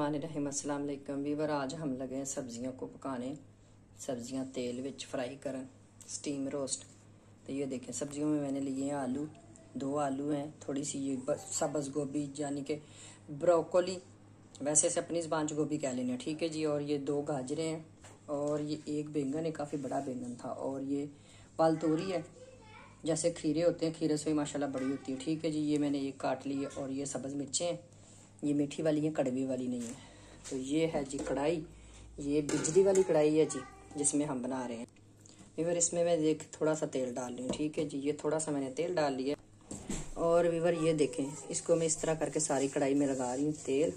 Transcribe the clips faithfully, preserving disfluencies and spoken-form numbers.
बिस्मिल्लाहिर्रहमानिर्रहीम। अस्सलाम वालेकुम वीवर। आज हम लगे हैं सब्जियों को पकाने। सब्जियां तेल विच फ्राई करें, स्टीम रोस्ट। तो ये देखें, सब्जियों में मैंने लिए हैं आलू, दो आलू हैं, थोड़ी सी ये सब्ज़ गोभी यानी कि ब्रोकोली, वैसे इसे अपनी ज़बान च गोभी कह लेना, ठीक है जी। और ये दो गाजरें हैं और ये एक बैंगन है, काफ़ी बड़ा बैंगन था। और ये पाल तोरी है, जैसे खीरे होते हैं, खीरे से माशाल्लाह बड़ी होती है, ठीक है जी। ये मैंने ये काट ली है। और ये सब्ज़ मिर्चें हैं, ये मीठी वाली है, कड़वी वाली नहीं है। तो ये है जी कढ़ाई, ये बिजली वाली कढ़ाई है जी जिसमें हम बना रहे हैं। वीवर इसमें मैं देख थोड़ा सा तेल डाल रही हूँ, ठीक है जी। ये थोड़ा सा मैंने तेल डाल लिया। और वीवर ये देखें, इसको मैं इस तरह करके सारी कढ़ाई में लगा रही हूँ तेल।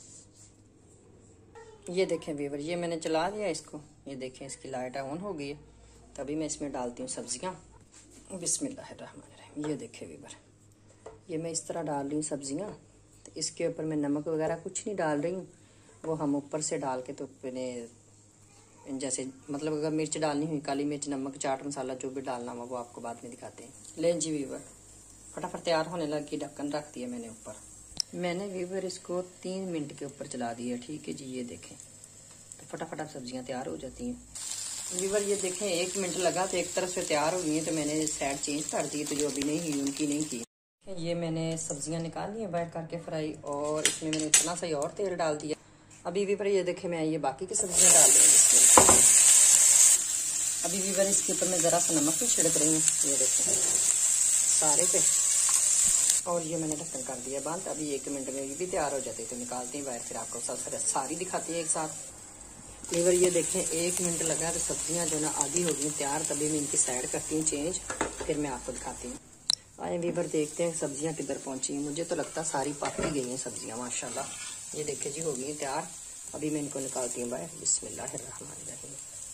ये देखें वीवर, ये मैंने चला दिया इसको। ये देखें, इसकी लाइट ऑन हो गई है। तभी मैं इसमें डालती हूँ सब्जियाँ। बिस्मिल्लाहिर्रहमानिर्रहीम। ये देखें वीवर, ये मैं इस तरह डाल रही हूँ सब्जियाँ। तो इसके ऊपर मैं नमक वगैरह कुछ नहीं डाल रही हूँ, वो हम ऊपर से डाल के तो अपने जैसे मतलब अगर मिर्च डालनी हुई, काली मिर्च, नमक, चाट मसाला जो भी डालना हो वो आपको बाद में दिखाते हैं। लें जी वीवर, फटाफट तैयार होने लगी। ढक्कन रख दिया मैंने ऊपर। मैंने वीवर इसको तीन मिनट के ऊपर चला दिया, ठीक है जी। ये देखें, तो फटाफट अब सब्जियाँ तैयार हो जाती हैं। वीवर ये देखें, एक मिनट लगा तो एक तरफ से तैयार हो गई हैं। तो मैंने साइड चेंज कर दी, तो जो अभी नहीं हुई उनकी नहीं की। ये मैंने सब्जियां निकाल ली हैं बाहर करके फ्राई, और इसमें मैंने इतना सा और तेल डाल दिया। अभी वीवर ये देखें, मैं ये बाकी की सब्जियां डाल रही हूँ। अभी वीवर इसके ऊपर मैं ज़रा सा नमक भी छिड़क रही हूँ, ये देखें सारे पे। और ये मैंने ढक्कन कर दिया बंद। अभी एक मिनट में ये भी तैयार हो जाती है, तो निकालती हूँ बाहर, फिर आपको सब सारी दिखाती है एक साथ। वीवर ये देखें, एक मिनट लगा तो सब्जियाँ जो ना आधी हो गई तैयार। तभी मैं इनकी साइड करती हूँ चेंज, फिर मैं आपको दिखाती हूँ। आए वीवर देखते हैं सब्जियां किधर पहुंची हैं। मुझे तो लगता है सारी पक ही गई हैं सब्जियां माशाल्लाह। ये देखिए जी, हो गई हैं तैयार। अभी मैं इनको निकालती हूँ बाहर। बिस्मिल्लाहिर्रहमानिर्रहीम।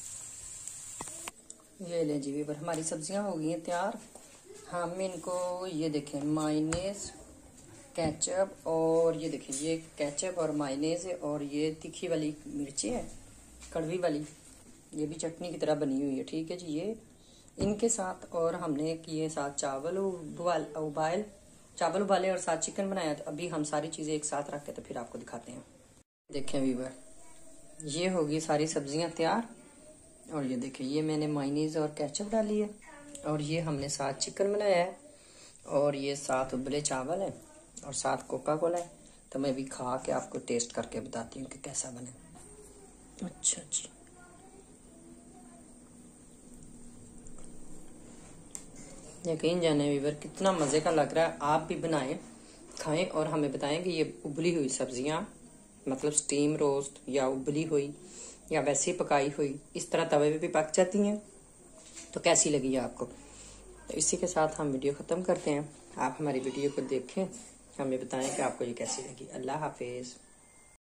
ये ले जी वीवर, हमारी सब्जियां हो गई हैं तैयार। हम इनको ये देखें, मायनेज, केचप, और ये देखें ये केचप और मायनेज है। और ये तीखी वाली मिर्ची है, कड़वी वाली, ये भी चटनी की तरह बनी हुई है, ठीक है जी। ये इनके साथ और हमने किए साथ चावल उबाल उबाल चावल उबाले और साथ चिकन बनाया। तो अभी हम सारी चीज़ें एक साथ रख के तो फिर आपको दिखाते हैं। देखें वीवर, ये होगी सारी सब्जियां तैयार। और ये देखें, ये मैंने मायनीज और केचप डाली है, और ये हमने साथ चिकन बनाया है, और ये साथ उबले चावल है, और साथ कोका कोला है। तो मैं भी खा के आपको टेस्ट करके बताती हूँ कि कैसा बने। अच्छा जी, यकीन जाने वीवर कितना मज़े का लग रहा है। आप भी बनाएं, खाएं और हमें बताएं कि ये उबली हुई सब्जियां, मतलब स्टीम रोस्ट या उबली हुई या वैसे ही पकाई हुई, इस तरह तवे पे भी पक जाती हैं, तो कैसी लगी है आपको। तो इसी के साथ हम वीडियो ख़त्म करते हैं। आप हमारी वीडियो को देखें, हमें बताएं कि आपको ये कैसी लगी। अल्लाह हाफिज़।